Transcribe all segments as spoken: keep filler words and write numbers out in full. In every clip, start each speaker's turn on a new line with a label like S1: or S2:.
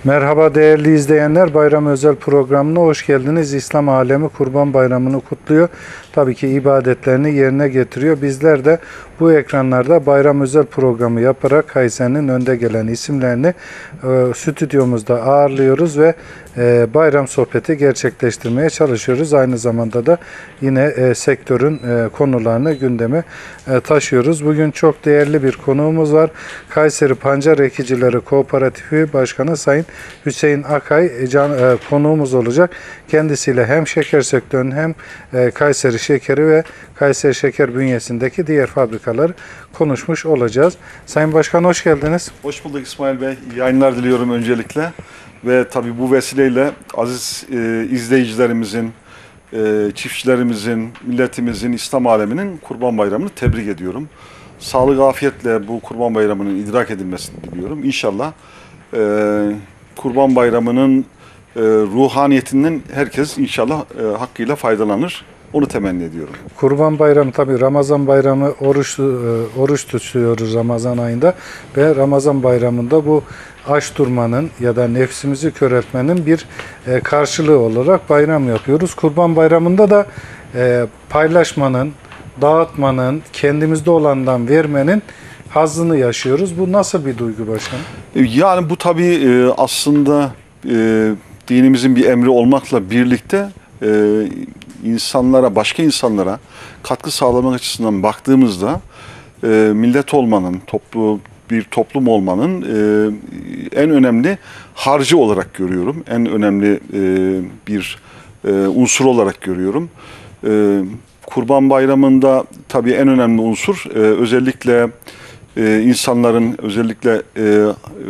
S1: Merhaba değerli izleyenler, bayram özel programına hoş geldiniz. İslam alemi Kurban Bayramı'nı kutluyor. Tabii ki ibadetlerini yerine getiriyor. Bizler de bu ekranlarda bayram özel programı yaparak Kayseri'nin önde gelen isimlerini e, stüdyomuzda ağırlıyoruz ve e, bayram sohbeti gerçekleştirmeye çalışıyoruz. Aynı zamanda da yine e, sektörün e, konularını gündeme e, taşıyoruz. Bugün çok değerli bir konuğumuz var. Kayseri Pancar Ekicileri Kooperatifi Başkanı Sayın Hüseyin Akay can, e, konuğumuz olacak. Kendisiyle hem şeker sektörünün hem e, Kayseri şekeri ve Kayseri şeker bünyesindeki diğer fabrikaları konuşmuş olacağız. Sayın Başkan hoş geldiniz.
S2: Hoş bulduk İsmail Bey. İyi yayınlar diliyorum öncelikle. Ve tabii bu vesileyle aziz e, izleyicilerimizin, e, çiftçilerimizin, milletimizin, İslam aleminin Kurban Bayramı'nı tebrik ediyorum. Sağlık, afiyetle bu Kurban Bayramı'nın idrak edilmesini diliyorum. İnşallah e, Kurban Bayramı'nın e, ruhaniyetinden herkes inşallah e, hakkıyla faydalanır. Onu temenni ediyorum.
S1: Kurban Bayramı tabii Ramazan Bayramı oruç, oruç tutuyoruz Ramazan ayında ve Ramazan Bayramı'nda bu aç durmanın ya da nefsimizi köreltmenin bir karşılığı olarak bayram yapıyoruz. Kurban Bayramı'nda da paylaşmanın, dağıtmanın, kendimizde olandan vermenin hazzını yaşıyoruz. Bu nasıl bir duygu başkanım?
S2: Yani bu tabii aslında dinimizin bir emri olmakla birlikte insanlara, başka insanlara katkı sağlamak açısından baktığımızda e, millet olmanın, toplu bir toplum olmanın e, en önemli harcı olarak görüyorum. En önemli e, bir e, unsur olarak görüyorum. E, Kurban Bayramı'nda tabii en önemli unsur e, özellikle e, insanların, özellikle e, e,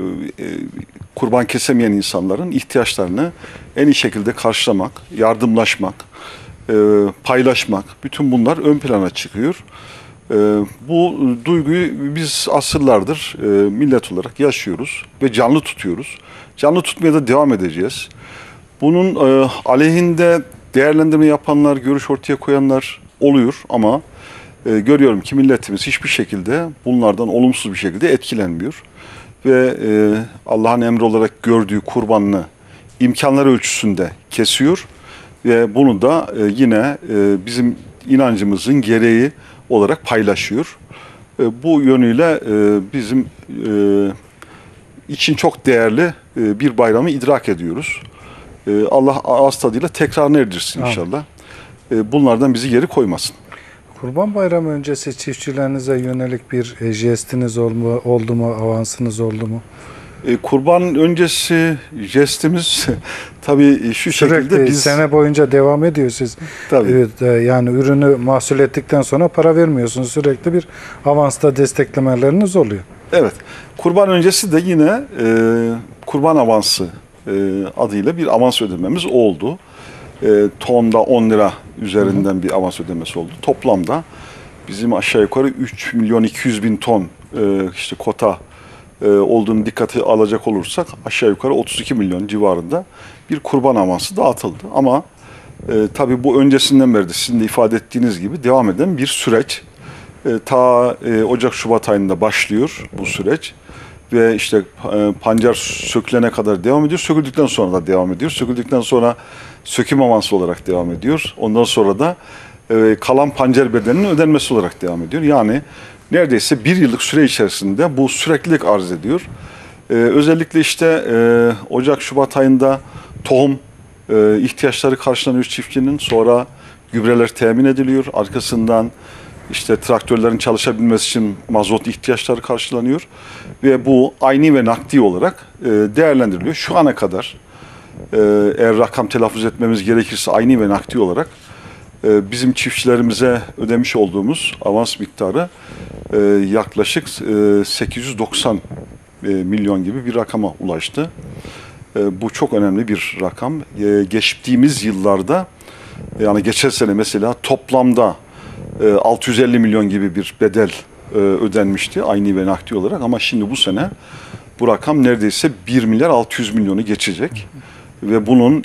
S2: kurban kesemeyen insanların ihtiyaçlarını en iyi şekilde karşılamak, yardımlaşmak, E, paylaşmak, bütün bunlar ön plana çıkıyor. E, bu duyguyu biz asırlardır e, millet olarak yaşıyoruz ve canlı tutuyoruz. Canlı tutmaya da devam edeceğiz. Bunun e, aleyhinde değerlendirme yapanlar, görüş ortaya koyanlar oluyor ama e, görüyorum ki milletimiz hiçbir şekilde bunlardan olumsuz bir şekilde etkilenmiyor. Ve e, Allah'ın emri olarak gördüğü kurbanını imkanlar ölçüsünde kesiyor. Ve bunu da e, yine e, bizim inancımızın gereği olarak paylaşıyor. E, bu yönüyle e, bizim e, için çok değerli e, bir bayramı idrak ediyoruz. E, Allah ağız tadıyla tekrarını erdirsin inşallah. E, bunlardan bizi geri koymasın.
S1: Kurban Bayramı öncesi çiftçilerinize yönelik bir e, jestiniz oldu, oldu mu, avansınız oldu mu?
S2: E, kurban öncesi jestimiz tabii şu
S1: Sürekli
S2: şekilde biz
S1: sene boyunca devam ediyor siz.
S2: Tabii.
S1: Evet, e, yani ürünü mahsul ettikten sonra para vermiyorsunuz. Sürekli bir avansta desteklemeleriniz oluyor.
S2: Evet. Kurban öncesi de yine e, kurban avansı e, adıyla bir avans ödememiz oldu. E, tonda on lira üzerinden hı hı. bir avans ödemesi oldu. Toplamda bizim aşağı yukarı üç milyon iki yüz bin ton e, işte kota e, olduğunu dikkate alacak olursak aşağı yukarı otuz iki milyon civarında bir kurban avansı dağıtıldı. Ama e, tabii bu öncesinden beri de sizin de ifade ettiğiniz gibi devam eden bir süreç. E, ta e, Ocak-Şubat ayında başlıyor bu süreç. Ve işte e, pancar sökülene kadar devam ediyor. Söküldükten sonra da devam ediyor. Söküldükten sonra söküm avansı olarak devam ediyor. Ondan sonra da e, kalan pancar bedelinin ödenmesi olarak devam ediyor. Yani neredeyse bir yıllık süre içerisinde bu süreklilik arz ediyor. E, özellikle işte e, Ocak-Şubat ayında tohum e, ihtiyaçları karşılanıyor çiftçinin. Sonra gübreler temin ediliyor. Arkasından İşte traktörlerin çalışabilmesi için mazot ihtiyaçları karşılanıyor ve bu ayni ve nakdi olarak e, değerlendiriliyor. Şu ana kadar e, eğer rakam telaffuz etmemiz gerekirse ayni ve nakdi olarak e, bizim çiftçilerimize ödemiş olduğumuz avans miktarı e, yaklaşık e, sekiz yüz doksan e, milyon gibi bir rakama ulaştı. E, bu çok önemli bir rakam. E, geçtiğimiz yıllarda yani geçen sene mesela toplamda altı yüz elli milyon gibi bir bedel ödenmişti ayni ve nakdi olarak ama şimdi bu sene bu rakam neredeyse bir milyar altı yüz milyonu geçecek ve bunun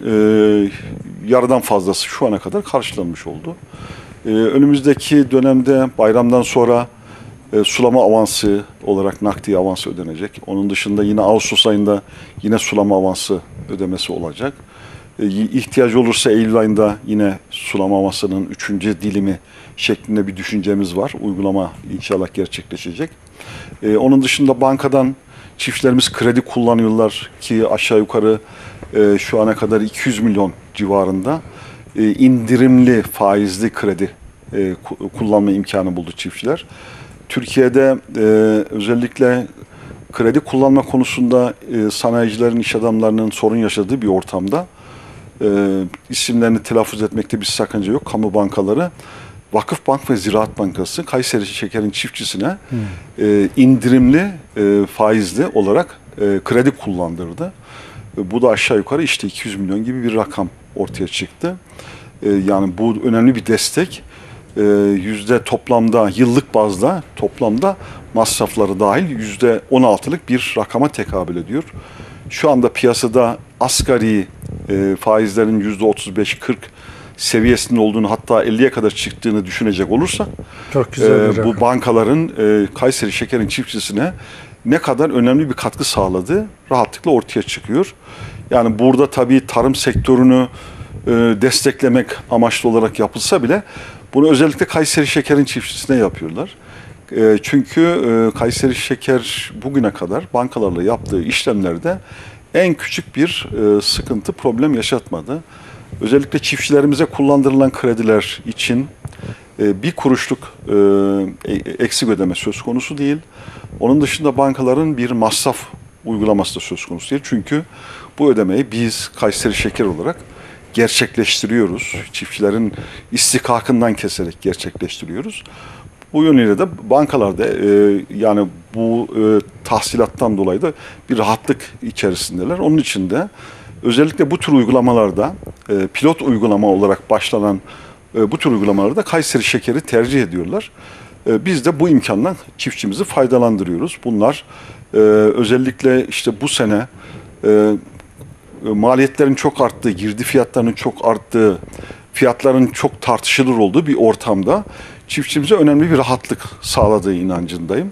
S2: yarıdan fazlası şu ana kadar karşılanmış oldu. Önümüzdeki dönemde bayramdan sonra e, sulama avansı olarak nakdi avansı ödenecek. Onun dışında yine Ağustos ayında yine sulama avansı ödemesi olacak. E, ihtiyacı olursa Eylül ayında yine sulama avansının üçüncü dilimi şeklinde bir düşüncemiz var. Uygulama inşallah gerçekleşecek. E, onun dışında bankadan çiftçilerimiz kredi kullanıyorlar ki aşağı yukarı e, şu ana kadar iki yüz milyon civarında e, indirimli faizli kredi e, kullanma imkanı buldu çiftçiler. Türkiye'de e, özellikle kredi kullanma konusunda e, sanayicilerin, iş adamlarının sorun yaşadığı bir ortamda e, isimlerini telaffuz etmekte bir sakınca yok. Kamu bankaları, Vakıfbank ve Ziraat Bankası Kayseri Şeker'in çiftçisine hmm. e, indirimli e, faizli olarak e, kredi kullandırdı. E, bu da aşağı yukarı işte iki yüz milyon gibi bir rakam ortaya çıktı. E, yani bu önemli bir destek. E, yüzde toplamda yıllık bazda toplamda masrafları dahil yüzde on altılık bir rakama tekabül ediyor. Şu anda piyasada asgari e, faizlerin yüzde otuz beş kırk seviyesinde olduğunu, hatta elliye kadar çıktığını düşünecek olursak
S1: çok güzel bir
S2: e, bu bankaların e, Kayseri Şeker'in çiftçisine ne kadar önemli bir katkı sağladığı rahatlıkla ortaya çıkıyor. Yani burada tabii tarım sektörünü e, desteklemek amaçlı olarak yapılsa bile bunu özellikle Kayseri Şeker'in çiftçisine yapıyorlar. E, çünkü e, Kayseri Şeker bugüne kadar bankalarla yaptığı işlemlerde en küçük bir e, sıkıntı, problem yaşatmadı. Özellikle çiftçilerimize kullandırılan krediler için e, bir kuruşluk e, eksik ödeme söz konusu değil. Onun dışında bankaların bir masraf uygulaması da söz konusu değil. Çünkü bu ödemeyi biz Kayseri Şeker olarak gerçekleştiriyoruz. Çiftçilerin istihkakından keserek gerçekleştiriyoruz. Bu yönüyle de bankalarda e, yani bu e, tahsilattan dolayı da bir rahatlık içerisindeler. Onun için de özellikle bu tür uygulamalarda e, pilot uygulama olarak başlanan e, bu tür uygulamalarda Kayseri Şeker'i tercih ediyorlar. E, biz de bu imkandan çiftçimizi faydalandırıyoruz. Bunlar e, özellikle işte bu sene e, maliyetlerin çok arttığı, girdi fiyatlarının çok arttığı, fiyatların çok tartışılır olduğu bir ortamda çiftçimize önemli bir rahatlık sağladığı inancındayım.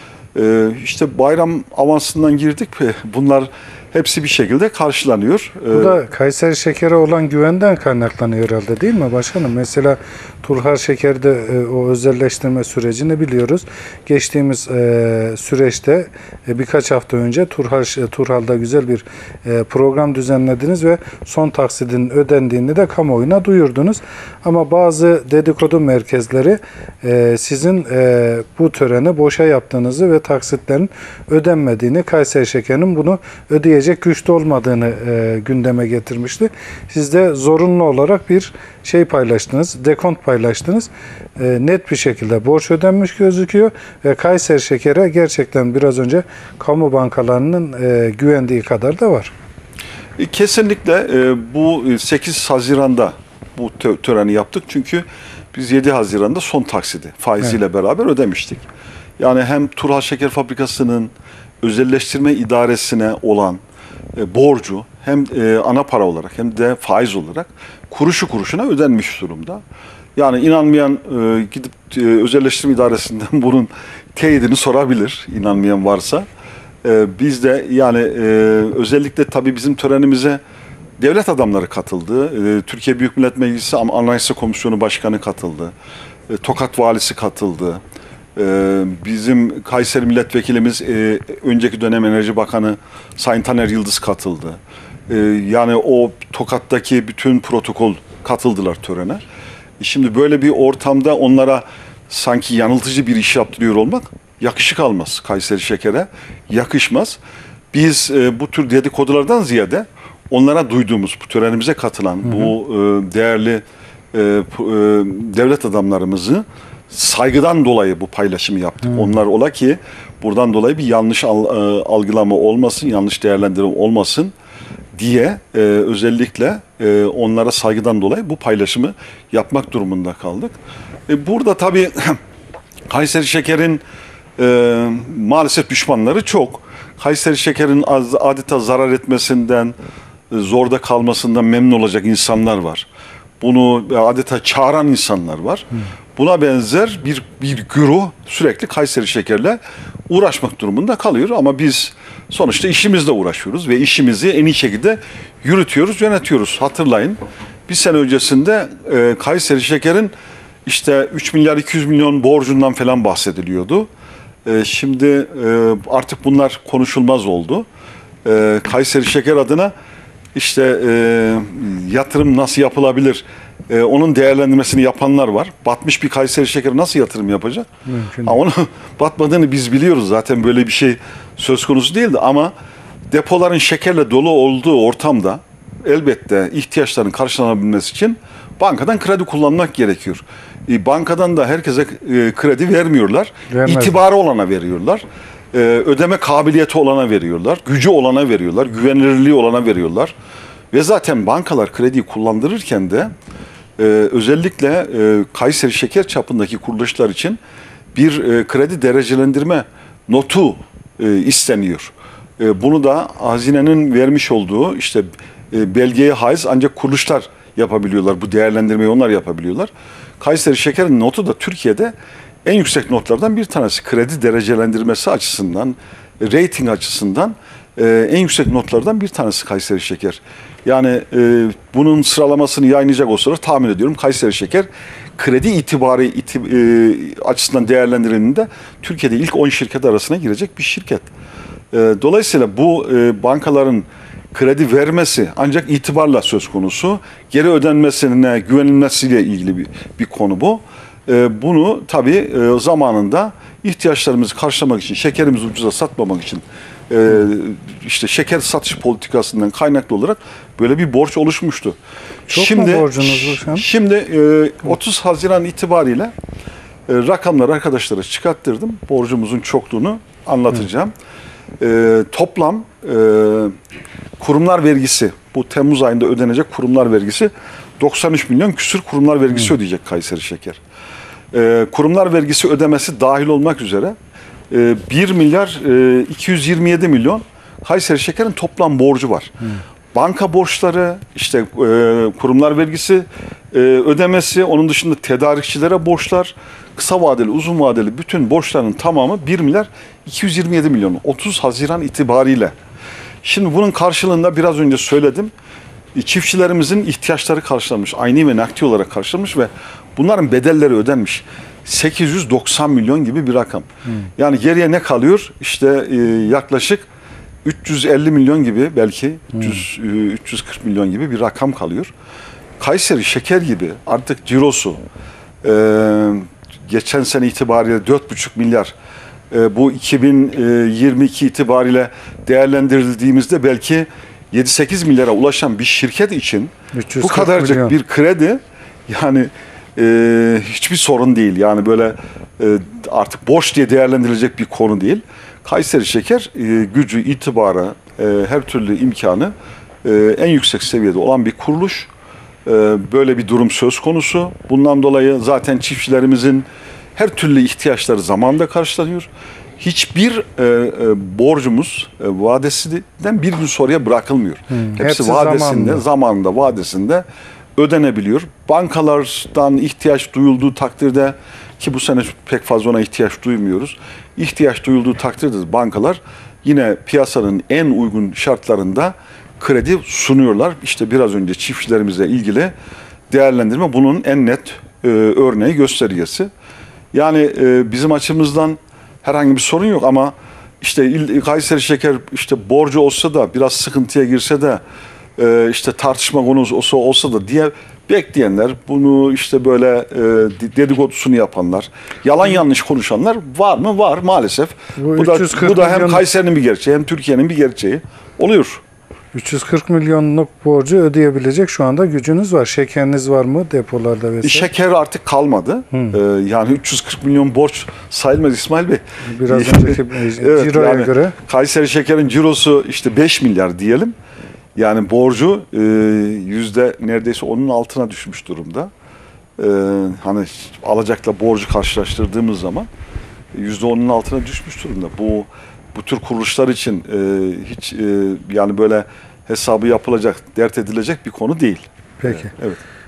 S2: E, işte bayram avansından girdik ve bunlar hepsi bir şekilde karşılanıyor.
S1: Bu da Kayseri Şeker'e olan güvenden kaynaklanıyor herhalde, değil mi başkanım? Mesela Turhal Şeker'de e, o özelleştirme sürecini biliyoruz. Geçtiğimiz e, süreçte e, birkaç hafta önce Turhal, Turhal'da güzel bir e, program düzenlediniz ve son taksidin ödendiğini de kamuoyuna duyurdunuz. Ama bazı dedikodu merkezleri e, sizin e, bu töreni boşa yaptığınızı ve taksitlerin ödenmediğini, Kayseri Şeker'in bunu ödeyecek güçte olmadığını e, gündeme getirmişti. Siz de zorunlu olarak bir şey paylaştınız, dekont paylaştınız. E, net bir şekilde borç ödenmiş gözüküyor ve Kayseri Şeker'e gerçekten biraz önce kamu bankalarının e, güvendiği kadar da var.
S2: E, kesinlikle e, bu sekiz Haziran'da bu tö töreni yaptık. Çünkü biz yedi Haziran'da son taksidi faiziyle evet. beraber ödemiştik. Yani hem Turhal Şeker Fabrikası'nın özelleştirme idaresine olan e, borcu hem e, ana para olarak hem de faiz olarak kuruşu kuruşuna ödenmiş durumda. Yani inanmayan e, gidip e, özelleştirme idaresinden bunun teyidini sorabilir, inanmayan varsa. E, biz de yani e, özellikle tabii bizim törenimize devlet adamları katıldı. E, Türkiye Büyük Millet Meclisi Anayasa Komisyonu Başkanı katıldı. E, Tokat Valisi katıldı. Ee, bizim Kayseri Milletvekilimiz e, önceki dönem Enerji Bakanı Sayın Taner Yıldız katıldı. Ee, yani o Tokat'taki bütün protokol katıldılar törene. E şimdi böyle bir ortamda onlara sanki yanıltıcı bir iş yaptırıyor olmak yakışık almaz Kayseri Şeker'e. Yakışmaz. Biz e, bu tür dedikodulardan ziyade onlara duyduğumuz, bu törenimize katılan hı hı. bu e, değerli e, e, devlet adamlarımızı saygıdan dolayı bu paylaşımı yaptık. Hmm. Onlar ola ki buradan dolayı bir yanlış al, e, algılama olmasın, yanlış değerlendirme olmasın diye e, özellikle e, onlara saygıdan dolayı bu paylaşımı yapmak durumunda kaldık. E, burada tabii Kayseri Şeker'in e, maalesef düşmanları çok. Kayseri Şeker'in adeta zarar etmesinden, e, zorda kalmasından memnun olacak insanlar var. Bunu adeta çağıran insanlar var. Hmm. buna benzer bir, bir güruh sürekli Kayseri Şeker'le uğraşmak durumunda kalıyor. Ama biz sonuçta işimizle uğraşıyoruz ve işimizi en iyi şekilde yürütüyoruz, yönetiyoruz. Hatırlayın, bir sene öncesinde e, Kayseri Şeker'in işte üç milyar iki yüz milyon borcundan falan bahsediliyordu. E, şimdi e, artık bunlar konuşulmaz oldu. E, Kayseri Şeker adına işte e, yatırım nasıl yapılabilir, e, onun değerlendirmesini yapanlar var. Batmış bir Kayseri Şeker nasıl yatırım yapacak?
S1: Mümkün
S2: Ha, onu batmadığını biz biliyoruz zaten, böyle bir şey söz konusu değildi ama depoların şekerle dolu olduğu ortamda elbette ihtiyaçların karşılanabilmesi için bankadan kredi kullanmak gerekiyor. E, bankadan da herkese e, kredi vermiyorlar.
S1: Vermez.
S2: İtibarı olana veriyorlar. E, ödeme kabiliyeti olana veriyorlar. Gücü olana veriyorlar. Güvenilirliği olana veriyorlar. Ve zaten bankalar krediyi kullandırırken de e, özellikle e, Kayseri Şeker çapındaki kuruluşlar için bir e, kredi derecelendirme notu e, isteniyor. E, bunu da hazinenin vermiş olduğu işte e, belgeye haiz ancak kuruluşlar yapabiliyorlar. Bu değerlendirmeyi onlar yapabiliyorlar. Kayseri Şeker'in notu da Türkiye'de en yüksek notlardan bir tanesi. Kredi derecelendirmesi açısından, rating açısından e, en yüksek notlardan bir tanesi Kayseri Şeker. Yani e, bunun sıralamasını yayınlayacak olsalar tahmin ediyorum Kayseri Şeker kredi itibarı iti, e, açısından değerlendirildiğinde Türkiye'de ilk on şirket arasına girecek bir şirket. E, dolayısıyla bu e, bankaların kredi vermesi ancak itibarla söz konusu. Geri ödenmesine güvenilmesiyle ilgili bir, bir konu bu. E, bunu tabii e, zamanında ihtiyaçlarımızı karşılamak için, şekerimizi ucuza satmamak için e, işte şeker satış politikasından kaynaklı olarak böyle bir borç oluşmuştu.
S1: Çok
S2: şimdi,
S1: mu borcunuz var şu an?
S2: Şimdi e, otuz Haziran itibariyle e, rakamları arkadaşlara çıkarttırdım. Borcumuzun çokluğunu anlatacağım. E, toplam e, kurumlar vergisi, bu Temmuz ayında ödenecek kurumlar vergisi doksan üç milyon küsür kurumlar vergisi Hı. ödeyecek Kayseri Şeker. E, kurumlar vergisi ödemesi dahil olmak üzere e, bir milyar iki yüz yirmi yedi milyon Kayseri Şeker'in toplam borcu var. Hı. Banka borçları, işte e, kurumlar vergisi e, ödemesi, onun dışında tedarikçilere borçlar, kısa vadeli, uzun vadeli bütün borçların tamamı bir milyar iki yüz yirmi yedi milyon otuz Haziran itibariyle. Şimdi bunun karşılığında biraz önce söyledim, çiftçilerimizin ihtiyaçları karşılanmış, ayni ve nakdi olarak karşılanmış ve bunların bedelleri ödenmiş. sekiz yüz doksan milyon gibi bir rakam. Hmm. Yani geriye ne kalıyor? İşte e, yaklaşık üç yüz elli milyon gibi, belki hmm. üç yüz, üç yüz kırk milyon gibi bir rakam kalıyor. Kayseri Şeker gibi artık cirosu e, geçen sene itibariyle dört buçuk milyar, e, bu iki bin yirmi iki itibariyle değerlendirildiğimizde belki yedi sekiz milyara ulaşan bir şirket için bu kadarcık milyon. Bir kredi yani e, hiçbir sorun değil. Yani böyle e, artık borç diye değerlendirilecek bir konu değil. Kayseri Şeker e, gücü, itibarı, e, her türlü imkanı e, en yüksek seviyede olan bir kuruluş. E, böyle bir durum söz konusu. Bundan dolayı zaten çiftçilerimizin her türlü ihtiyaçları zamanında karşılanıyor. Hiçbir e, e, borcumuz e, vadesinden bir gün sonraya bırakılmıyor. Hmm, hepsi, hepsi vadesinde, zamanında. zamanında, vadesinde ödenebiliyor. Bankalardan ihtiyaç duyulduğu takdirde, ki bu sene pek fazla ona ihtiyaç duymuyoruz, İhtiyaç duyulduğu takdirde bankalar yine piyasanın en uygun şartlarında kredi sunuyorlar. İşte biraz önce çiftçilerimizle ilgili değerlendirme bunun en net e, örneği, göstergesi. Yani e, bizim açımızdan herhangi bir sorun yok ama işte Kayseri Şeker işte borcu olsa da, biraz sıkıntıya girse de, e, işte tartışma konusu olsa, olsa da diye bekleyenler, bunu işte böyle e, dedikodusunu yapanlar, yalan yanlış konuşanlar var mı? Var maalesef. Bu, bu da, bu da hem Kayseri'nin bir gerçeği hem Türkiye'nin bir gerçeği oluyor.
S1: üç yüz kırk milyonluk borcu ödeyebilecek şu anda gücünüz var. Şekeriniz var mı depolarda vesaire?
S2: Şeker artık kalmadı. Hmm. Ee, yani üç yüz kırk milyon borç sayılmaz İsmail Bey.
S1: Biraz önceki
S2: evet,
S1: ciroya
S2: yani
S1: göre.
S2: Kayseri Şeker'in cirosu işte beş milyar diyelim. Yani borcu e, yüzde neredeyse onun altına düşmüş durumda. E, hani alacakla borcu karşılaştırdığımız zaman yüzde onun altına düşmüş durumda. Bu bu tür kuruluşlar için e, hiç e, yani böyle hesabı yapılacak, dert edilecek bir konu değil.
S1: Peki.
S2: Evet.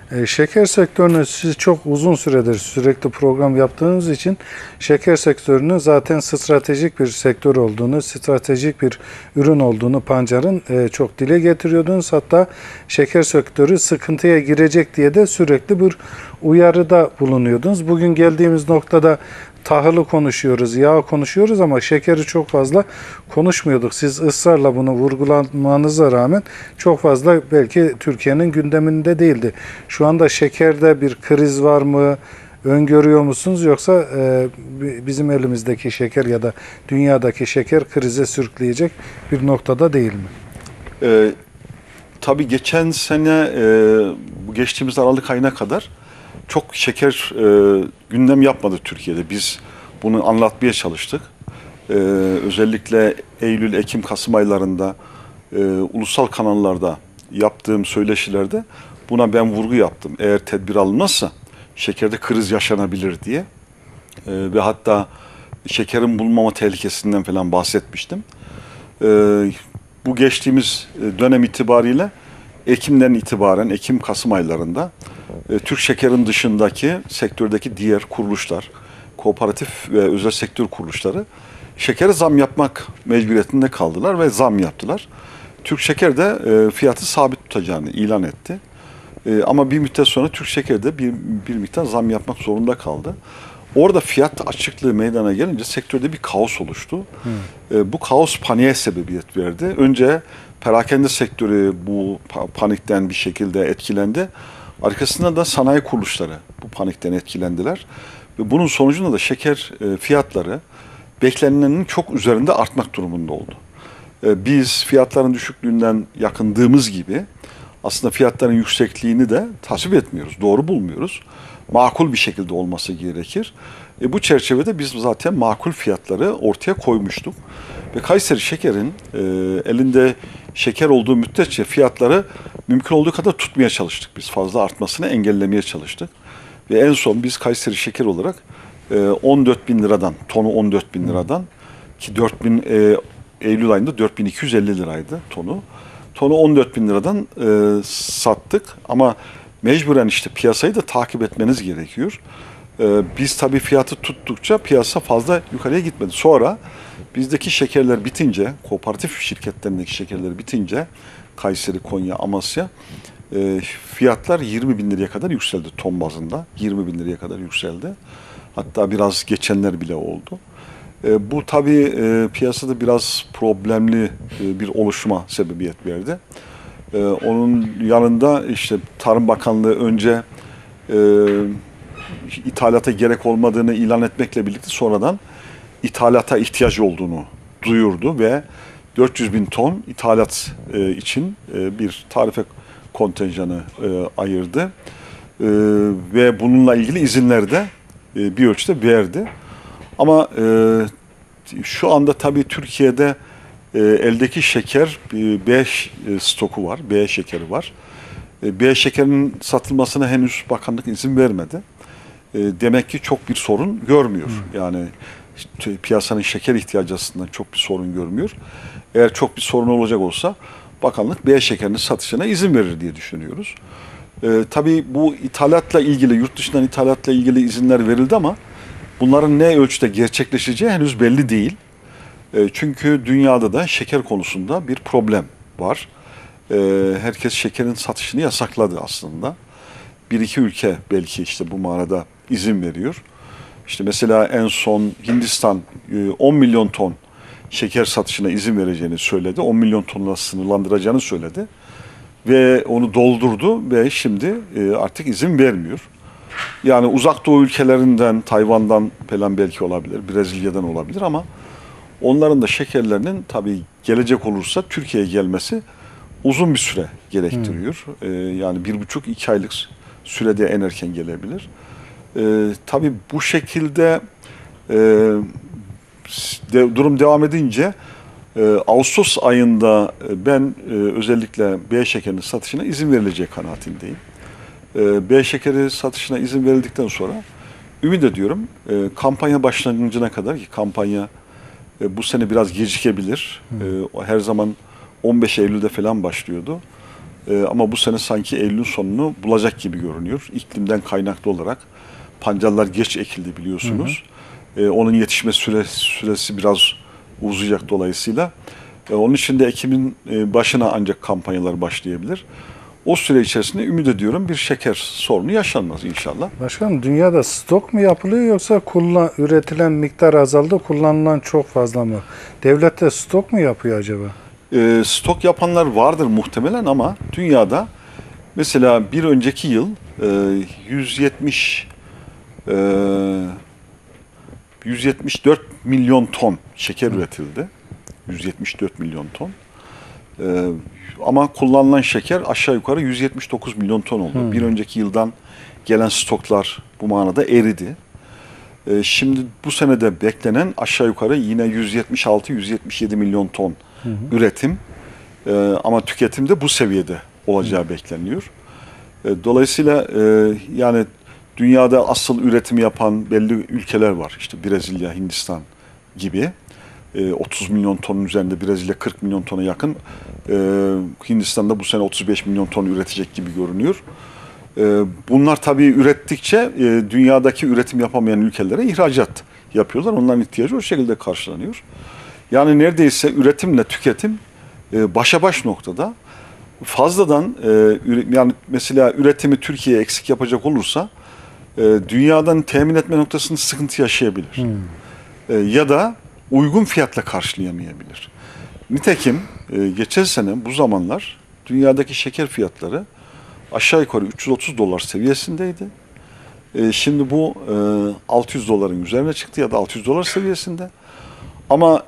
S1: E, şeker sektörünü siz çok uzun süredir sürekli program yaptığınız için şeker sektörünün zaten stratejik bir sektör olduğunu, stratejik bir ürün olduğunu Pancar'ın e, çok dile getiriyordunuz. Hatta şeker sektörü sıkıntıya girecek diye de sürekli bir uyarıda bulunuyordunuz. Bugün geldiğimiz noktada tahılı konuşuyoruz, yağ konuşuyoruz ama şekeri çok fazla konuşmuyorduk. Siz ısrarla bunu vurgulamanıza rağmen çok fazla belki Türkiye'nin gündeminde değildi. Şu anda şekerde bir kriz var mı? Öngörüyor musunuz yoksa e, bizim elimizdeki şeker ya da dünyadaki şeker krize sürükleyecek bir noktada değil mi?
S2: Ee, tabii geçen sene e, bu geçtiğimiz Aralık ayına kadar çok şeker e, gündem yapmadı Türkiye'de. Biz bunu anlatmaya çalıştık. E, özellikle Eylül, Ekim, Kasım aylarında e, ulusal kanallarda yaptığım söyleşilerde buna ben vurgu yaptım. Eğer tedbir alınmazsa şekerde kriz yaşanabilir diye. E, ve hatta şekerin bulunmama tehlikesinden falan bahsetmiştim. E, bu geçtiğimiz dönem itibariyle Ekim'den itibaren, Ekim-Kasım aylarında e, Türk Şeker'in dışındaki sektördeki diğer kuruluşlar, kooperatif ve özel sektör kuruluşları şekere zam yapmak mecburiyetinde kaldılar ve zam yaptılar. Türk Şeker de e, fiyatı sabit tutacağını ilan etti. E, ama bir müddet sonra Türk Şeker de bir, bir miktar zam yapmak zorunda kaldı. Orada fiyat açıklığı meydana gelince sektörde bir kaos oluştu. Hmm. E, bu kaos paniğe sebebiyet verdi. Önce perakende sektörü bu panikten bir şekilde etkilendi. Arkasında da sanayi kuruluşları bu panikten etkilendiler. Ve bunun sonucunda da şeker e, fiyatları beklenenin çok üzerinde artmak durumunda oldu. E, biz fiyatların düşüklüğünden yakındığımız gibi aslında fiyatların yüksekliğini de tasvip etmiyoruz, doğru bulmuyoruz. Makul bir şekilde olması gerekir. E, bu çerçevede biz zaten makul fiyatları ortaya koymuştuk. Ve Kayseri Şeker'in e, elinde şeker olduğu müddetçe fiyatları mümkün olduğu kadar tutmaya çalıştık. Biz fazla artmasını engellemeye çalıştık. Ve en son biz Kayseri Şeker olarak e, on dört bin liradan, tonu on dört bin liradan ki dört bin e, Eylül ayında dört bin iki yüz elli liraydı tonu. Tonu on dört bin liradan e, sattık ama mecburen işte piyasayı da takip etmeniz gerekiyor. E, biz tabii fiyatı tuttukça piyasa fazla yukarıya gitmedi. Sonra bizdeki şekerler bitince, kooperatif şirketlerindeki şekerler bitince Kayseri, Konya, Amasya e, fiyatlar yirmi bin liraya kadar yükseldi ton bazında. yirmi bin liraya kadar yükseldi. Hatta biraz geçenler bile oldu. E, bu tabii e, piyasada biraz problemli e, bir oluşuma sebebiyet verdi. E, onun yanında işte Tarım Bakanlığı önce e, ithalata gerek olmadığını ilan etmekle birlikte sonradan ithalata ihtiyaç olduğunu duyurdu ve dört yüz bin ton ithalat e, için e, bir tarife kontenjanı e, ayırdı. E, ve bununla ilgili izinler de e, bir ölçüde verdi. Ama e, şu anda tabii Türkiye'de e, eldeki şeker e, B stoku var, B şekeri var. E, B şekerinin satılmasına henüz bakanlık izin vermedi. E, demek ki çok bir sorun görmüyor. Hmm. Yani işte, piyasanın şeker ihtiyacı açısından çok bir sorun görmüyor. Eğer çok bir sorun olacak olsa bakanlık B şekerinin satışına izin verir diye düşünüyoruz. E, tabii bu ithalatla ilgili, yurt dışından ithalatla ilgili izinler verildi ama bunların ne ölçüde gerçekleşeceği henüz belli değil. E, çünkü dünyada da şeker konusunda bir problem var. E, herkes şekerin satışını yasakladı aslında. Bir iki ülke belki işte bu manada izin veriyor. İşte mesela en son Hindistan on milyon ton şeker satışına izin vereceğini söyledi. on milyon tonla sınırlandıracağını söyledi. Ve onu doldurdu ve şimdi artık izin vermiyor. Yani uzak doğu ülkelerinden, Tayvan'dan falan belki olabilir, Brezilya'dan olabilir ama onların da şekerlerinin tabii gelecek olursa Türkiye'ye gelmesi uzun bir süre gerektiriyor. Hmm. Ee, yani bir buçuk iki aylık sürede en erken gelebilir. Ee, tabii bu şekilde e, de, durum devam edince e, Ağustos ayında ben e, özellikle B şekerinin satışına izin verilecek kanaatindeyim. E, B şekeri satışına izin verildikten sonra ümit ediyorum e, kampanya başlangıcına kadar ki kampanya e, bu sene biraz gecikebilir. E, her zaman on beş Eylül'de falan başlıyordu. E, ama bu sene sanki Eylül'ün sonunu bulacak gibi görünüyor. İklimden kaynaklı olarak. Pancarlar geç ekildi biliyorsunuz. Hı hı. E, onun yetişme süre, süresi biraz uzayacak dolayısıyla. E, onun için de Ekim'in e, başına ancak kampanyalar başlayabilir. O süre içerisinde ümit ediyorum bir şeker sorunu yaşanmaz inşallah.
S1: Başkanım, dünyada stok mu yapılıyor yoksa kullan, üretilen miktar azaldı, kullanılan çok fazla mı? Devlet de stok mu yapıyor acaba?
S2: E, stok yapanlar vardır muhtemelen ama dünyada mesela bir önceki yıl e, yüz yetmiş e, yüz yetmiş dört milyon ton şeker üretildi. yüz yetmiş dört milyon ton. E, ama kullanılan şeker aşağı yukarı yüz yetmiş dokuz milyon ton oldu. Hmm. Bir önceki yıldan gelen stoklar bu manada eridi. E, şimdi bu senede beklenen aşağı yukarı yine yüz yetmiş altı yüz yetmiş yedi milyon ton hmm. üretim. E, ama tüketim de bu seviyede olacağı hmm. bekleniyor. E, dolayısıyla e, yani dünyada asıl üretim yapan belli ülkeler var. İşte Brezilya, Hindistan gibi. otuz milyon tonun üzerinde, Brezilya kırk milyon tona yakın. Hindistan'da bu sene otuz beş milyon ton üretecek gibi görünüyor. Bunlar tabii ürettikçe dünyadaki üretim yapamayan ülkelere ihracat yapıyorlar. Onların ihtiyacı o şekilde karşılanıyor. Yani neredeyse üretimle tüketim başa baş noktada. Fazladan yani mesela üretimi Türkiye eksik yapacak olursa dünyadan temin etme noktasında sıkıntı yaşayabilir. Hmm. Ya da uygun fiyatla karşılayamayabilir. Nitekim geçen sene bu zamanlar dünyadaki şeker fiyatları aşağı yukarı üç yüz otuz dolar seviyesindeydi. Şimdi bu altı yüz doların üzerine çıktı ya da altı yüz dolar seviyesinde. Ama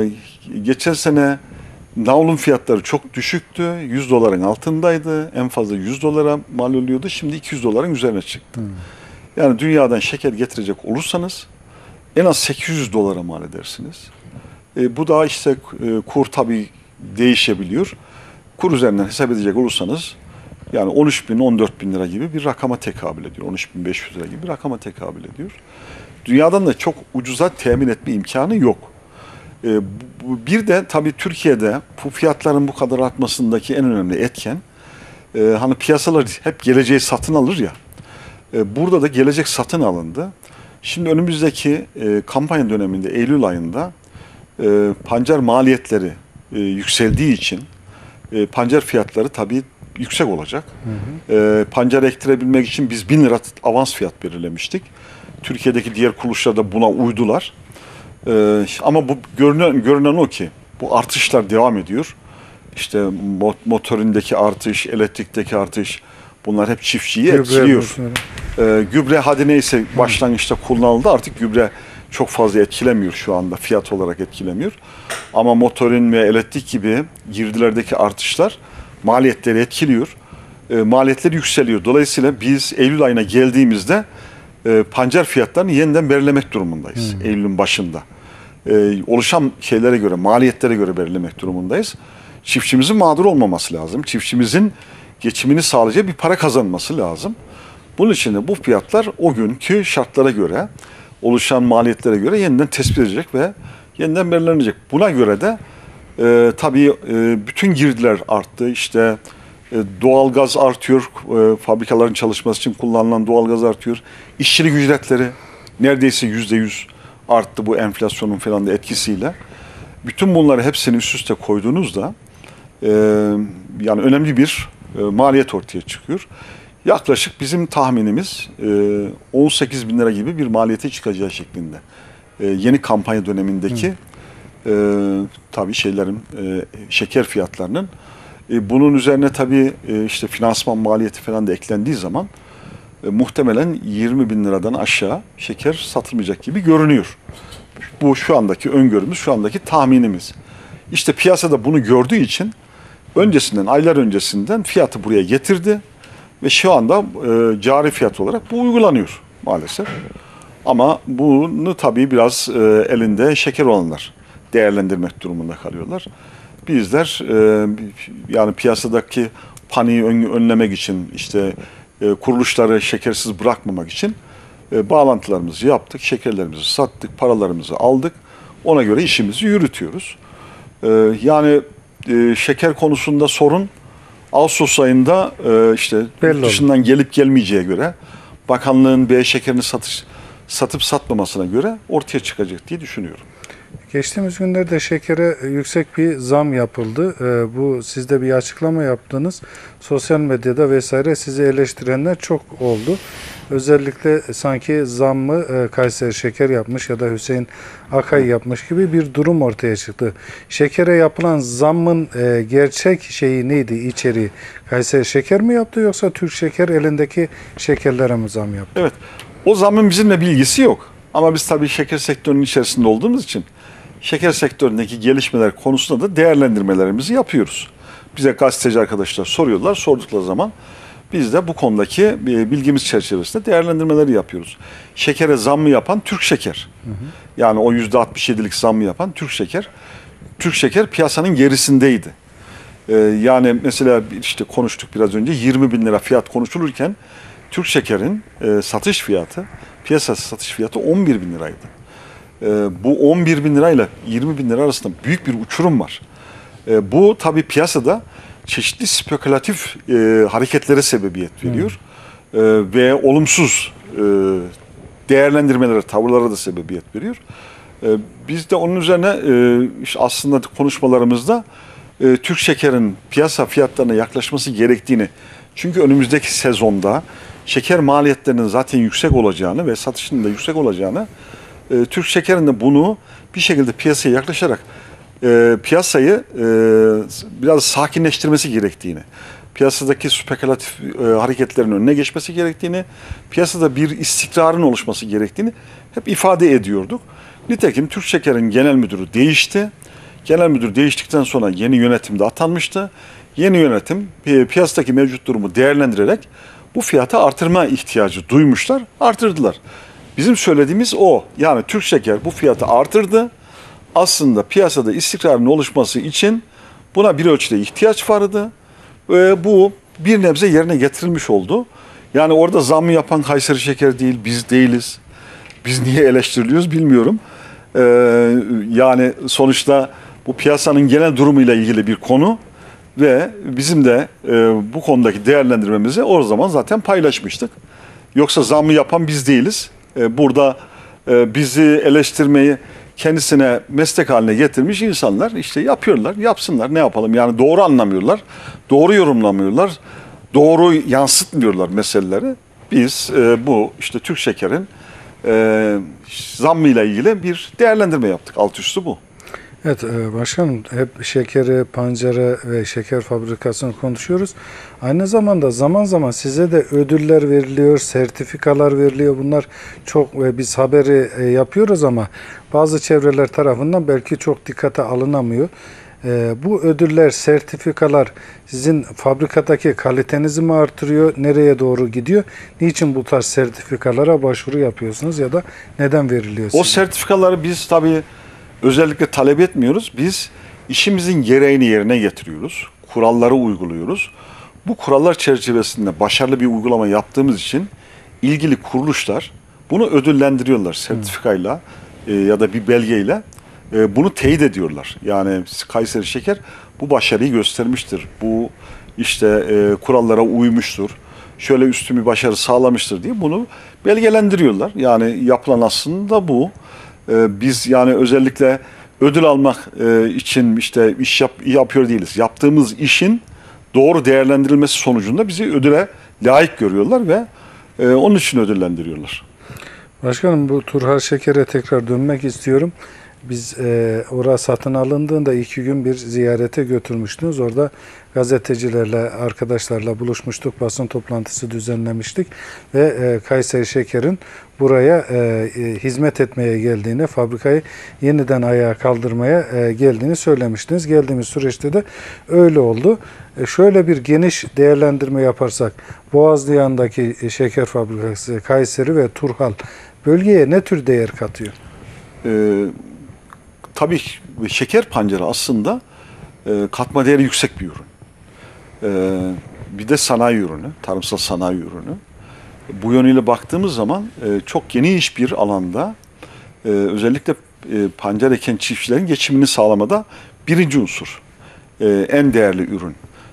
S2: geçen sene navlun fiyatları çok düşüktü. yüz doların altındaydı. En fazla yüz dolara mal oluyordu. Şimdi iki yüz doların üzerine çıktı. Hmm. Yani dünyadan şeker getirecek olursanız en az sekiz yüz dolara mal edersiniz. E, bu da işte e, kur tabii değişebiliyor. Kur üzerinden hesap edecek olursanız yani on üç bin on dört bin lira gibi bir rakama tekabül ediyor. on üç bin beş yüz lira gibi bir rakama tekabül ediyor. Dünyadan da çok ucuza temin etme imkanı yok. E, bu, bir de tabii Türkiye'de bu fiyatların bu kadar artmasındaki en önemli etken e, hani piyasalar hep geleceği satın alır ya. E, burada da gelecek satın alındı. Şimdi önümüzdeki e, kampanya döneminde Eylül ayında e, pancar maliyetleri e, yükseldiği için e, pancar fiyatları tabii yüksek olacak. Hı hı. E, pancar ektirebilmek için biz bin lira avans fiyat belirlemiştik. Türkiye'deki diğer kuruluşlar da buna uydular. E, ama bu görünen, görünen o ki bu artışlar devam ediyor. İşte motorindeki artış, elektrikteki artış, bunlar hep çiftçiyi gübre etkiliyor. Ee, gübre hadi neyse başlangıçta kullanıldı, artık gübre çok fazla etkilemiyor şu anda, fiyat olarak etkilemiyor. Ama motorin ve elektrik gibi girdilerdeki artışlar maliyetleri etkiliyor. E, maliyetler yükseliyor. Dolayısıyla biz Eylül ayına geldiğimizde e, pancar fiyatlarını yeniden belirlemek durumundayız. Hmm. Eylül'ün başında. E, oluşan şeylere göre, maliyetlere göre belirlemek durumundayız. Çiftçimizin mağdur olmaması lazım. Çiftçimizin geçimini sağlayacak bir para kazanması lazım. Bunun için de bu fiyatlar o günkü şartlara göre, oluşan maliyetlere göre yeniden tespit edilecek ve yeniden belirlenecek. Buna göre de e, tabii e, bütün girdiler arttı. İşte e, doğalgaz artıyor, e, fabrikaların çalışması için kullanılan doğalgaz artıyor. İşçilik ücretleri neredeyse yüzde yüz arttı bu enflasyonun falan da etkisiyle. Bütün bunları hepsini üst üste koyduğunuzda e, yani önemli bir e, maliyet ortaya çıkıyor. Yaklaşık bizim tahminimiz e, on sekiz bin lira gibi bir maliyete çıkacağı şeklinde. E, yeni kampanya dönemindeki e, tabii şeylerin e, şeker fiyatlarının e, bunun üzerine tabii e, işte finansman maliyeti falan da eklendiği zaman e, muhtemelen yirmi bin liradan aşağı şeker satılmayacak gibi görünüyor. Bu şu andaki öngörümüz, şu andaki tahminimiz. İşte piyasada bunu gördüğü için öncesinden, aylar öncesinden fiyatı buraya getirdi. Ve şu anda e, cari fiyat olarak bu uygulanıyor maalesef. Ama bunu tabii biraz e, elinde şeker olanlar değerlendirmek durumunda kalıyorlar. Bizler e, yani piyasadaki paniği ön, önlemek için, işte e, kuruluşları şekersiz bırakmamak için e, bağlantılarımızı yaptık, şekerlerimizi sattık, paralarımızı aldık. Ona göre işimizi yürütüyoruz. E, yani e, şeker konusunda sorun Ağustos ayında e, işte
S1: Belli
S2: dışından gelip gelmeyeceği göre, bakanlığın B şekerini satış satıp satmamasına göre ortaya çıkacak diye düşünüyorum.
S1: Geçtiğimiz günlerde şekere yüksek bir zam yapıldı. Ee, bu siz de bir açıklama yaptınız. Sosyal medyada vesaire sizi eleştirenler çok oldu. Özellikle sanki zammı e, Kayseri Şeker yapmış ya da Hüseyin Akay yapmış gibi bir durum ortaya çıktı. Şekere yapılan zammın e, gerçek şeyi neydi, içeriği? Kayseri Şeker mi yaptı yoksa Türk Şeker elindeki şekerlere mi zam yaptı?
S2: Evet, o zammın bizimle bir ilgisi yok. Ama biz tabii şeker sektörünün içerisinde olduğumuz için şeker sektöründeki gelişmeler konusunda da değerlendirmelerimizi yapıyoruz. Bize gazeteci arkadaşlar soruyorlar, sordukları zaman biz de bu konudaki bilgimiz çerçevesinde değerlendirmeleri yapıyoruz. Şekere zammı yapan Türk Şeker. Hı hı. Yani o yüzde altmış yedilik zammı yapan Türk Şeker. Türk Şeker piyasanın gerisindeydi. Ee, yani mesela işte konuştuk biraz önce, yirmi bin lira fiyat konuşulurken Türk Şeker'in e, satış fiyatı, piyasa satış fiyatı on bir bin liraydı. E, bu on bir bin lirayla yirmi bin lira arasında büyük bir uçurum var. E, bu tabii piyasada çeşitli spekülatif e, hareketlere sebebiyet veriyor. Hmm. E, ve olumsuz e, değerlendirmelere, tavırlara da sebebiyet veriyor. E, biz de onun üzerine e, işte aslında konuşmalarımızda e, Türk Şeker'in piyasa fiyatlarına yaklaşması gerektiğini, çünkü önümüzdeki sezonda şeker maliyetlerinin zaten yüksek olacağını ve satışının da yüksek olacağını, e, Türk Şeker'in de bunu bir şekilde piyasaya yaklaşarak e, piyasayı e, biraz sakinleştirmesi gerektiğini, piyasadaki spekülatif e, hareketlerin önüne geçmesi gerektiğini, piyasada bir istikrarın oluşması gerektiğini hep ifade ediyorduk. Nitekim Türk Şeker'in genel müdürü değişti. Genel müdür değiştikten sonra yeni yönetim de atanmıştı. Yeni yönetim e, piyasadaki mevcut durumu değerlendirerek bu fiyatı artırma ihtiyacı duymuşlar, artırdılar. Bizim söylediğimiz o. Yani Türk Şeker bu fiyatı artırdı. Aslında piyasada istikrarın oluşması için buna bir ölçüde ihtiyaç vardı. Ve bu bir nebze yerine getirilmiş oldu. Yani orada zammı yapan Kayseri Şeker değil, biz değiliz. Biz niye eleştiriliyoruz bilmiyorum. Ee, yani sonuçta bu piyasanın genel durumuyla ilgili bir konu. Ve bizim de e, bu konudaki değerlendirmemizi o zaman zaten paylaşmıştık. Yoksa zammı yapan biz değiliz. E, burada e, bizi eleştirmeyi kendisine meslek haline getirmiş insanlar işte yapıyorlar, yapsınlar, ne yapalım. Yani doğru anlamıyorlar, doğru yorumlamıyorlar, doğru yansıtmıyorlar meseleleri. Biz e, bu işte Türk Şeker'in e, zammıyla ilgili bir değerlendirme yaptık. Alt üstü bu.
S1: Evet başkanım, hep şekeri, pancarı ve şeker fabrikasını konuşuyoruz. Aynı zamanda zaman zaman size de ödüller veriliyor, sertifikalar veriliyor. Bunlar çok, biz haberi yapıyoruz ama bazı çevreler tarafından belki çok dikkate alınamıyor. Bu ödüller, sertifikalar sizin fabrikadaki kalitenizi mi artırıyor, nereye doğru gidiyor? Niçin bu tarz sertifikalara başvuru yapıyorsunuz ya da neden veriliyor size?
S2: O sertifikaları biz tabii özellikle talep etmiyoruz. Biz işimizin gereğini yerine getiriyoruz. Kuralları uyguluyoruz. Bu kurallar çerçevesinde başarılı bir uygulama yaptığımız için ilgili kuruluşlar bunu ödüllendiriyorlar sertifikayla e, ya da bir belgeyle. E, bunu teyit ediyorlar. Yani Kayseri Şeker bu başarıyı göstermiştir. Bu işte e, kurallara uymuştur. Şöyle üstün bir başarı sağlamıştır diye bunu belgelendiriyorlar. Yani yapılan aslında bu. Biz yani özellikle ödül almak için işte iş yap, yapıyor değiliz. Yaptığımız işin doğru değerlendirilmesi sonucunda bizi ödüle layık görüyorlar ve onun için ödüllendiriyorlar.
S1: Başkanım, bu Turhal Şeker'e tekrar dönmek istiyorum. Biz e, oraya satın alındığında iki gün bir ziyarete götürmüştünüz. Orada gazetecilerle, arkadaşlarla buluşmuştuk. Basın toplantısı düzenlemiştik. Ve e, Kayseri Şeker'in buraya e, e, hizmet etmeye geldiğini, fabrikayı yeniden ayağa kaldırmaya e, geldiğini söylemiştiniz. Geldiğimiz süreçte de öyle oldu. E, şöyle bir geniş değerlendirme yaparsak, Boğazlıyan'daki şeker fabrikası, Kayseri ve Turhal bölgeye ne tür değer katıyor?
S2: Ee, tabii şeker pancarı aslında e, katma değeri yüksek bir ürün. Ee, bir de sanayi ürünü, tarımsal sanayi ürünü. Bu yönüyle baktığımız zaman e, çok geniş bir alanda e, özellikle e, pancar eken çiftçilerin geçimini sağlamada birinci unsur. E, en değerli ürün.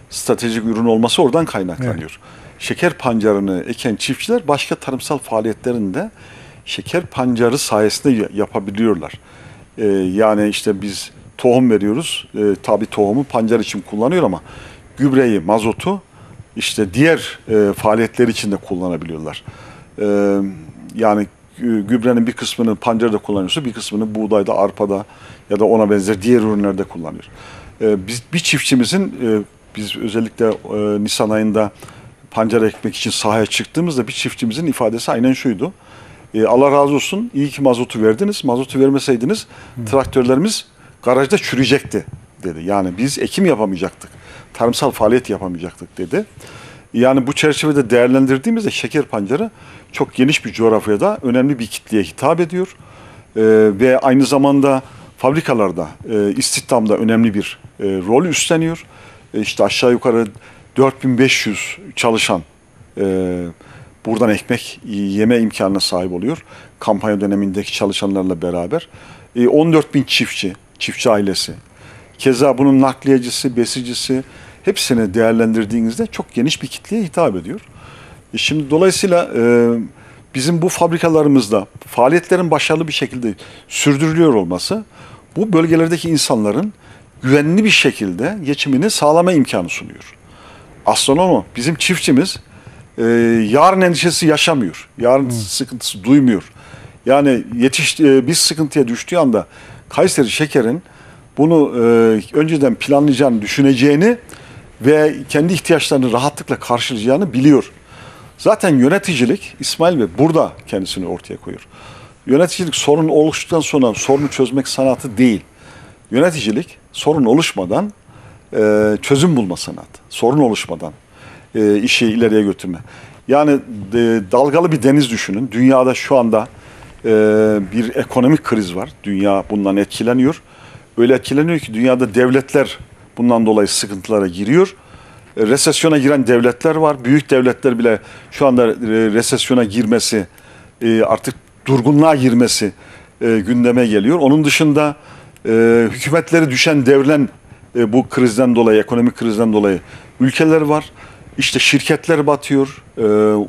S2: stratejik ürün olması oradan kaynaklanıyor. Evet. Şeker pancarını eken çiftçiler başka tarımsal faaliyetlerinde şeker pancarı sayesinde yapabiliyorlar. Ee, yani işte biz tohum veriyoruz. Ee, tabii tohumu pancar için kullanıyor ama gübreyi, mazotu işte diğer e, faaliyetler için de kullanabiliyorlar. Ee, yani gübrenin bir kısmını pancarda kullanıyorsa bir kısmını buğdayda, arpada ya da ona benzer diğer ürünlerde kullanıyor. Ee, biz bir çiftçimizin e, biz özellikle e, Nisan ayında pancar ekmek için sahaya çıktığımızda bir çiftçimizin ifadesi aynen şuydu. E, Allah razı olsun, iyi ki mazotu verdiniz. Mazotu vermeseydiniz Hı. traktörlerimiz garajda çürüyecekti dedi. Yani biz ekim yapamayacaktık. Tarımsal faaliyet yapamayacaktık dedi. Yani bu çerçevede değerlendirdiğimizde şeker pancarı çok geniş bir coğrafyada önemli bir kitleye hitap ediyor. E, ve aynı zamanda fabrikalarda, e, istihdamda önemli bir e, rol üstleniyor. E, işte aşağı yukarı dört bin beş yüz çalışan e, buradan ekmek yeme imkanına sahip oluyor. Kampanya dönemindeki çalışanlarla beraber. E, on dört bin çiftçi, çiftçi ailesi. Keza bunun nakliyecisi, besicisi hepsini değerlendirdiğinizde çok geniş bir kitleye hitap ediyor. E, şimdi dolayısıyla e, bizim bu fabrikalarımızda faaliyetlerin başarılı bir şekilde sürdürülüyor olması bu bölgelerdeki insanların güvenli bir şekilde geçimini sağlama imkanı sunuyor. Aslında o bizim çiftçimiz e, yarın endişesi yaşamıyor. Yarın hmm. sıkıntısı duymuyor. Yani yetiş e, bir sıkıntıya düştüğü anda Kayseri Şeker'in bunu e, önceden planlayacağını, düşüneceğini ve kendi ihtiyaçlarını rahatlıkla karşılayacağını biliyor. Zaten yöneticilik, İsmail Bey burada kendisini ortaya koyuyor. Yöneticilik sorun oluştuktan sonra sorunu çözmek sanatı değil. Yöneticilik sorun oluşmadan e, çözüm bulma sanatı. Sorun oluşmadan e, işi ileriye götürme. Yani e, dalgalı bir deniz düşünün. Dünyada şu anda e, bir ekonomik kriz var. Dünya bundan etkileniyor. Öyle etkileniyor ki dünyada devletler bundan dolayı sıkıntılara giriyor. E, resesyona giren devletler var. Büyük devletler bile şu anda e, resesyona girmesi, e, artık durgunluğa girmesi e, gündeme geliyor. Onun dışında e, hükümetleri düşen, devrilen e, bu krizden dolayı, ekonomik krizden dolayı ülkeler var. İşte şirketler batıyor. E,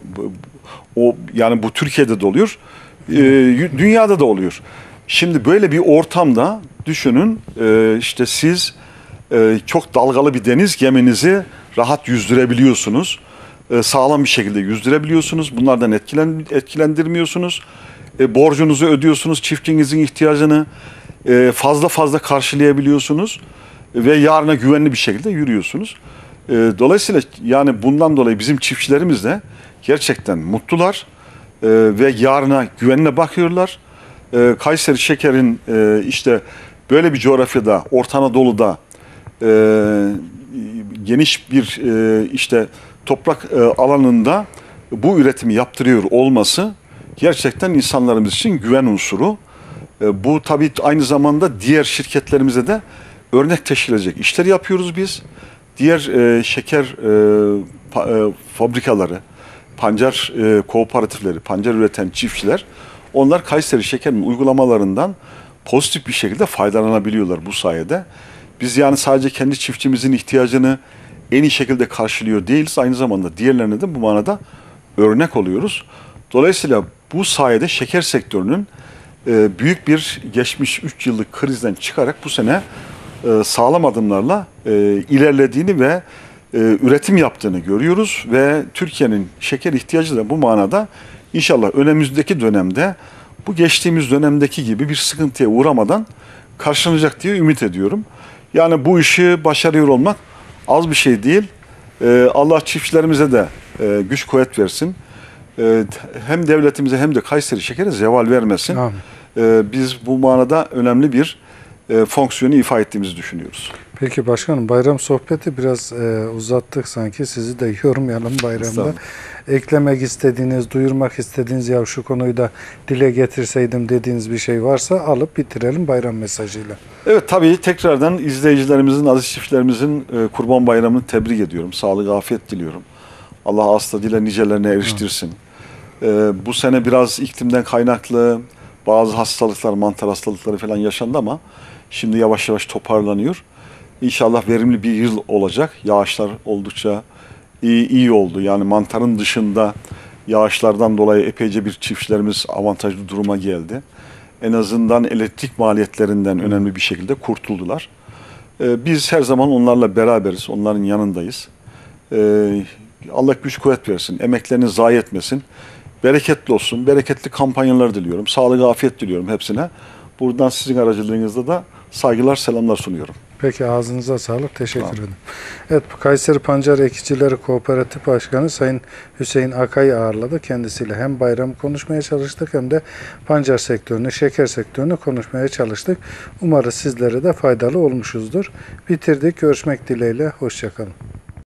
S2: o yani bu Türkiye'de de oluyor. E, dünyada da oluyor. Şimdi böyle bir ortamda düşünün e, işte siz e, çok dalgalı bir deniz geminizi rahat yüzdürebiliyorsunuz. E, sağlam bir şekilde yüzdürebiliyorsunuz. Bunlardan etkilen, etkilendirmiyorsunuz. E, borcunuzu ödüyorsunuz. Çiftçinizin ihtiyacını e, fazla fazla karşılayabiliyorsunuz. E, ve yarına güvenli bir şekilde yürüyorsunuz. E, dolayısıyla yani bundan dolayı bizim çiftçilerimiz de gerçekten mutlular. E, ve yarına güvenle bakıyorlar. E, Kayseri Şeker'in e, işte böyle bir coğrafyada, Orta Anadolu'da e, geniş bir e, işte toprak e, alanında bu üretimi yaptırıyor olması gerçekten insanlarımız için güven unsuru. E, bu tabii aynı zamanda diğer şirketlerimize de örnek teşkil edecek işler yapıyoruz biz. Diğer e, şeker e, pa, e, fabrikaları, pancar e, kooperatifleri, pancar üreten çiftçiler, onlar Kayseri Şeker'in uygulamalarından pozitif bir şekilde faydalanabiliyorlar bu sayede. Biz yani sadece kendi çiftçimizin ihtiyacını en iyi şekilde karşılıyor değiliz. Aynı zamanda diğerlerine de bu manada örnek oluyoruz. Dolayısıyla bu sayede şeker sektörünün e, büyük bir geçmiş üç yıllık krizden çıkarak bu sene e, sağlam adımlarla e, ilerlediğini ve e, üretim yaptığını görüyoruz. Ve Türkiye'nin şeker ihtiyacı da bu manada İnşallah önümüzdeki dönemde bu geçtiğimiz dönemdeki gibi bir sıkıntıya uğramadan karşılanacak diye ümit ediyorum. Yani bu işi başarıyor olmak az bir şey değil. Ee, Allah çiftçilerimize de e, güç kuvvet versin. Ee, hem devletimize hem de Kayseri Şeker'e zeval vermesin. Ee, biz bu manada önemli bir e, fonksiyonu ifa ettiğimizi düşünüyoruz.
S1: Peki başkanım, bayram sohbeti biraz e, uzattık sanki. Sizi de yormayalım bayramda. Eklemek istediğiniz, duyurmak istediğiniz, ya şu konuyu da dile getirseydim dediğiniz bir şey varsa alıp bitirelim bayram mesajıyla.
S2: Evet, tabii tekrardan izleyicilerimizin, aziz çiftçilerimizin e, Kurban Bayramı'nı tebrik ediyorum. Sağlık, afiyet diliyorum. Allah hasta dile nicelerine eriştirsin. E, bu sene biraz iklimden kaynaklı bazı hastalıklar, mantar hastalıkları falan yaşandı ama şimdi yavaş yavaş toparlanıyor. İnşallah verimli bir yıl olacak. Yağışlar oldukça iyi, iyi oldu. Yani mantarın dışında yağışlardan dolayı epeyce bir çiftçilerimiz avantajlı duruma geldi. En azından elektrik maliyetlerinden önemli bir şekilde kurtuldular. Ee, biz her zaman onlarla beraberiz, onların yanındayız. Ee, Allah güç kuvvet versin, emeklerini zayi etmesin. Bereketli olsun, bereketli kampanyalar diliyorum. Sağlık, afiyet diliyorum hepsine. Buradan sizin aracılığınızda da saygılar, selamlar sunuyorum.
S1: Peki ağzınıza sağlık. Teşekkür
S2: Tamam.
S1: ederim. Evet, Kayseri Pancar Ekicileri Kooperatif Başkanı Sayın Hüseyin Akay'ı ağırladı. Kendisiyle hem bayram konuşmaya çalıştık hem de pancar sektörünü, şeker sektörünü konuşmaya çalıştık. Umarız sizlere de faydalı olmuşuzdur. Bitirdik. Görüşmek dileğiyle. Hoşça kalın.